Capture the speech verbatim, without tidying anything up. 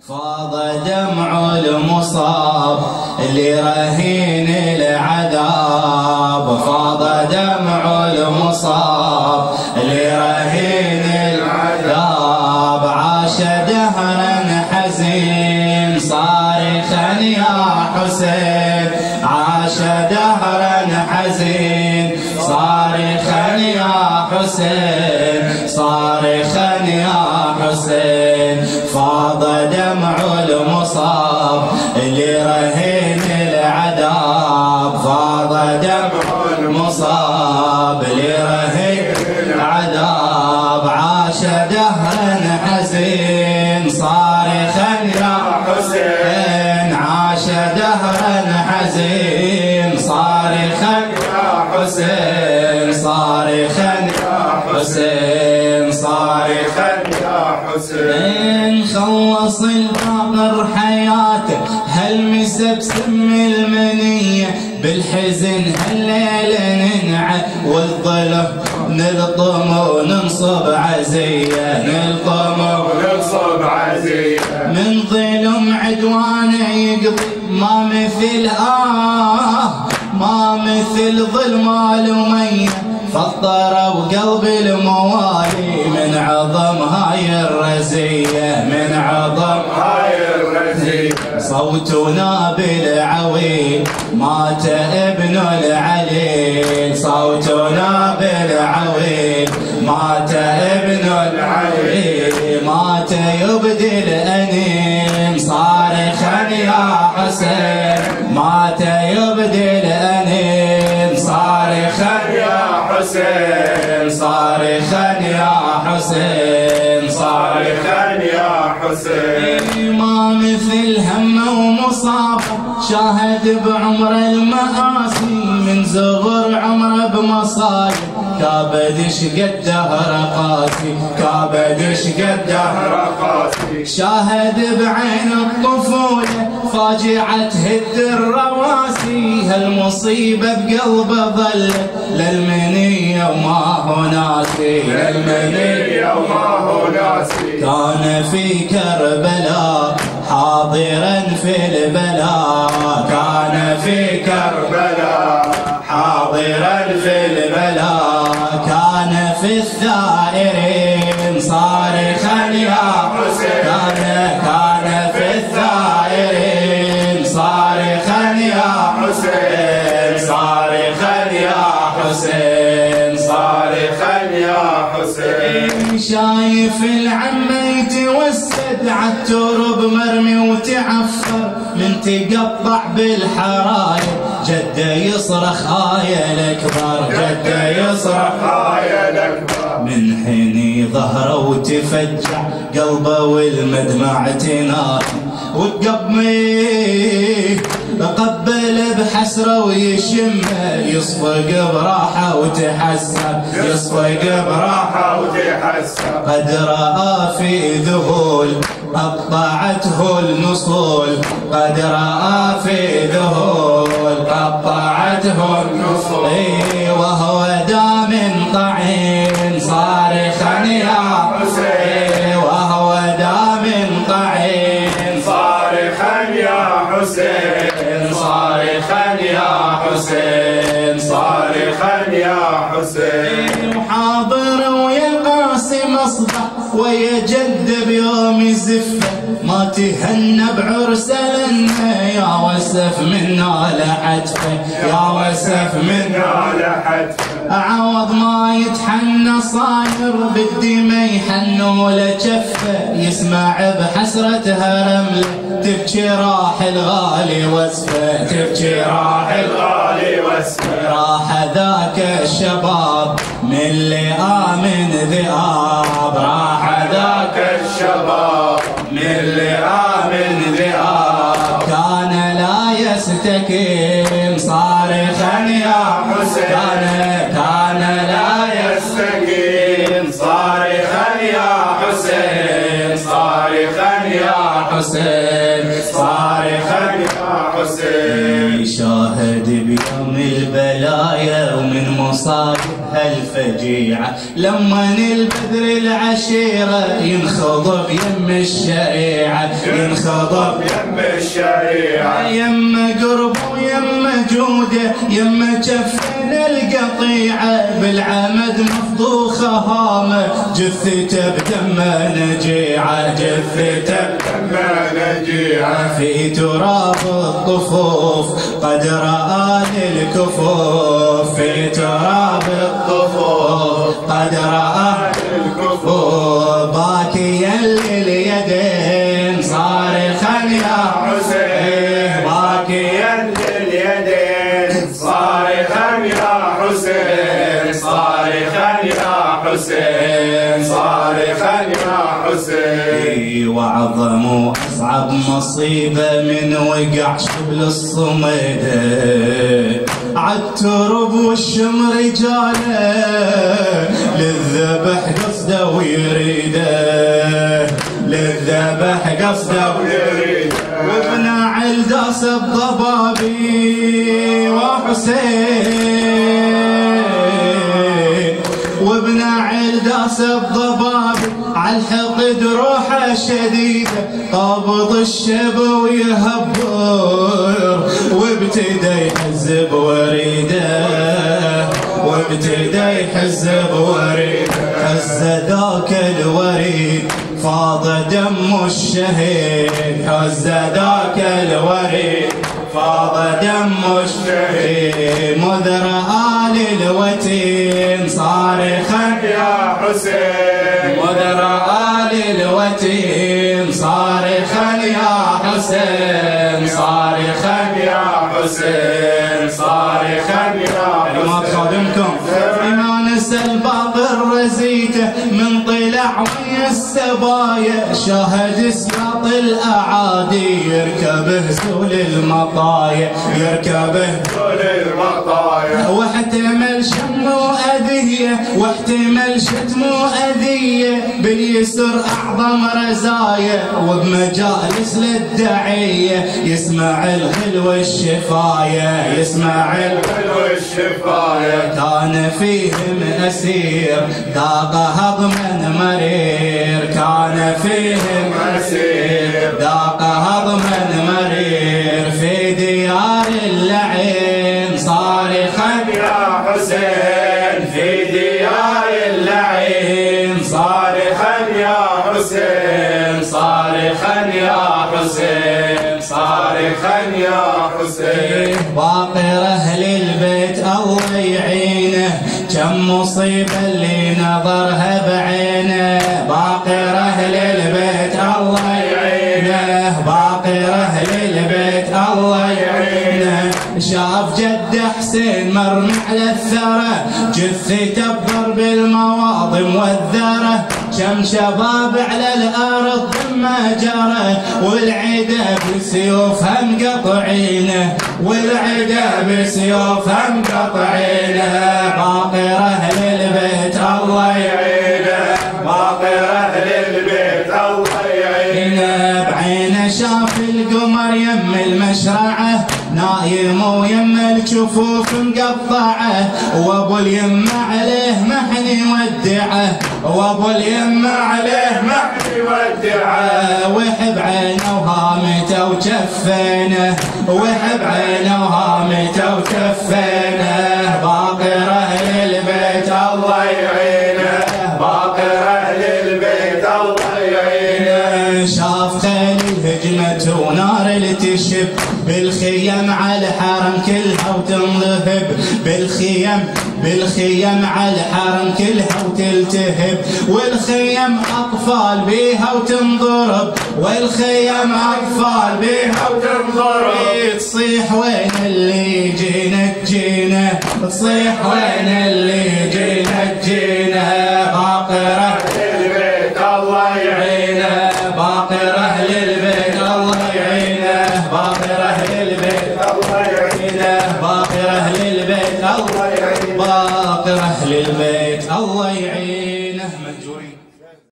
فاض دمع المصاب اللي رهين العذاب، فاض دمع المصاب اللي رهين العذاب، عاش دهرا حزين صارخا يا حسين، عاش دهرا حزين صارخا يا حسين، صارخا يا حسين. فاض دمع المصاب اللي رهين العذاب، فاض دمع المصاب اللي رهين العذاب، عاش دهرا حزين صارخا يا حسين، عاش دهرا حزين صارخا يا حسين، صارخا يا حسين، صارخا يا حسين. خلص الباقر حياته هالمس بسم المنية، بالحزن هالليل ننعى والظلم نلطم وننصب عزية، نلطم وننصب عزية، من ظلم عدوانه يقضي ما مثل آه ما مثل ظلم الأمية، فطروا قلب الموالي من عظم هاي الرزية، من عظم هاي الرزية. صوتنا بالعويل مات ابن العليل، صوتنا بالعويل مات ابن العليل، مات يبدي الأنين صارخا يا حسين، مات يبدي الأنين صارخا يا حسين، صارخا يا حسين، صارخا يا حسين. ما مثل هم ومصاب شاهد بعمر المآسي، من صغر عمره بمصايب كابد شقد دهر قاسي، كابد شقد دهر قاسي. شاهد بعين الطفولة فاجعة هد الرواسي، هالمصيبة بقلبه ظلت للمنية وما هو ناسي، للمنية وما هو ناسي. كان في كربلاء حاضرا في البلاء، كان في كربلاء حاضرا في البلاء، كان في الثائرين صارخا يا حسين، كان كان في الثائرين صارخا يا حسين، صارخا يا حسين، صارخا يا حسين. شايف العمة يتوسد عالترب مرمي وتعفر، من تقطع بالحرايب جده يصرخ آية الأكبر، جده يصرخ آية الأكبر. من حين ظهره وتفجع قلبه والمدمع تنار، وقبمي قبل بحسره ويشمه، يصفق براحه وتحسر، يصفق براحه وتحسر. قد رأى في ذهول قطعته النصول، قد رأى في ذهول قطعته النصول. اي وهو دام طعين صارخا يا حسين، وهو دام طعين صارخا يا حسين، صارخا يا حسين، صارخا يا حسين. وحاضر ويا قاسم اصبح ويا جد بيوم الزفه، ما تهنى بعرس لنا يا وسف منا لحتفه، يا وسف منا لحتفه. عوض ما يتحنى صاير بالدمى يحنوا لجفه، يسمع بحسرتها رمله تبكي راح الغالي وصفه، تبكي راح الغالي وصفه. راح ذاك الشباب من لئام ذئاب، راح ذاك الشباب من لئام ذئاب، كان لا يستكين صارخا يا حسين، كان كان لا يستكين صارخا يا حسين، صارخا يا حسين، صارخا يا حسين. شاهد بيوم البلايا ومن مصائب هالفجيعة. لما البدر العشيرة ينخضب يم الشريعة، ينخضب يم الشريعة، يم قرب ويم جودة، يم جفن القطيعة، بالعمد مفضوخة هامة، جثته بدمه نجيعة، جثته بدمه نجيعة، في تراب الطفوف قد رآه الكفوف، في تراب الطفوف قد رآه الكفوف، باكيا لليدين صارخا يا حسين، باكيا لليدين صارخا يا حسين، صارخا يا حسين، صارخا يا حسين. وعظموا أصعب مصيبة من وقع شبل الصميدة، عالترب والشم رجاله للذبح قصده ويريده، للذبح قصده ويريده، وابن علداس الضبابي وحسين، وابن علداس الضبابي عالحقد روحه شديده، قابض الشب ويهبر وابتدى يحزب وريده، وابتدى يحزب وريده، هز ذاك الوريد فاض دم الشهيد، هز ذاك الوريد فاض دم الشهيد، مذر آل الوتين صارخا يا حسين، مذر آل الوتين صارخا يا حسين، صارخا يا حسين، صارخا يا ما خادمكم ما نسى الباطل رزيته من طلع ويا السبايا، شاهد سياط الاعادي يركبه زول المطايا، يركبه زول المطايا، واحتمل شم وأذية، واحتمل شتم وأذية، باليسر أعظم رزايا، وبمجالس للدعية يسمع الغل والشفاية، يسمع الغل والشفاية، كان فيهم أسير ذاق هضما مرير، كان فيهم أسير ذاق هضما مرير، في ديار اللعين صارخا يا حسين، في ديار اللعين صارخا يا حسين، صارخا يا حسين، صارخا يا حسين. باقر أهل البيت الله يعينه، كم مصيبة اللي نظرها بعينه، باقر أهل البيت الله يعينه، باقر أهل البيت الله يعينه، شاف جد حسين مرمي على الثرى، جثته بضرب المواضي موذره، كم شباب على الارض ما جرى، والعدا بسيوفها مقطعينه، والعدا بسيوفها مقطعينه، باقر اهل البيت الله يعينه، باقر اهل البيت الله يعينه، بعينه شاف القمر يم المشرعه، نايم ويم الجفوف مقطعه، وابو اليم عليه محني ودعه، وابو اليم عليه محني ودعه، وحب عينه وهامته وجفينه، وحب عينه وهامته وجفينه، باقر اهل البيت الله يعينه، باقر اهل البيت الله يعينه، شاف خيل هجمته ونار التشب، بالخيم على الحرم كلها وتنذهب، بالخيم بالخيم على الحرم كلها وتلتهب، والخيم اطفال بيها وتنضرب، والخيم اطفال بيها وتنضرب، تصيح وين اللي يجينا تجينا، تصيح وين اللي يجينا تجينا، باقر اهل البيت الله يعينه، باقر اهل البيت الله يعينه، باقر اهل البيت الله يعينه، باقر اهل البيت الله يعينه، باقر اهل البيت